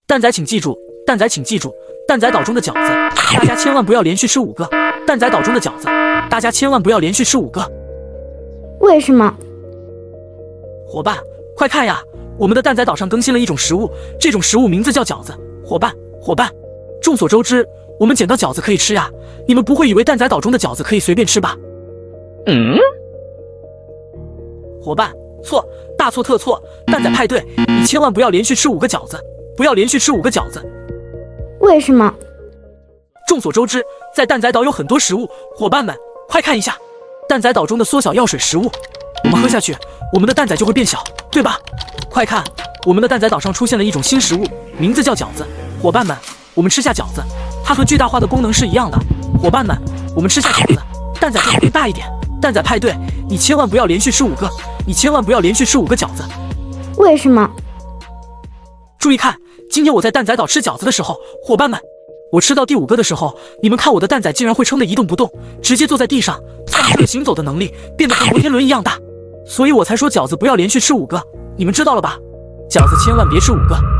蛋仔请记住，蛋仔请记住，蛋仔岛中的饺子，大家千万不要连续吃5个。蛋仔岛中的饺子，大家千万不要连续吃5个。 为什么？ 伙伴，快看呀！我们的蛋仔岛上更新了一种食物，这种食物名字叫饺子。伙伴，众所周知，我们捡到饺子可以吃呀。你们不会以为蛋仔岛中的饺子可以随便吃吧？伙伴，错，大错特错！蛋仔派对，你千万不要连续吃5个饺子，不要连续吃5个饺子。 为什么？ 众所周知，在蛋仔岛有很多食物，伙伴们快看一下，蛋仔岛中的缩小药水食物，我们喝下去，我们的蛋仔就会变小，对吧？快看，我们的蛋仔岛上出现了一种新食物，名字叫饺子。伙伴们，我们吃下饺子，它和巨大化的功能是一样的。伙伴们，我们吃下饺子，蛋仔就会变大一点。蛋仔派对，你千万不要连续吃5个，你千万不要连续吃5个饺子。 为什么？ 注意看，今天我在蛋仔岛吃饺子的时候，伙伴们，我吃到第5个的时候，你们看我的蛋仔竟然会撑得一动不动，直接坐在地上，丧失了行走的能力，变得和摩天轮一样大。所以我才说饺子不要连续吃5个，你们知道了吧？饺子千万别吃5个。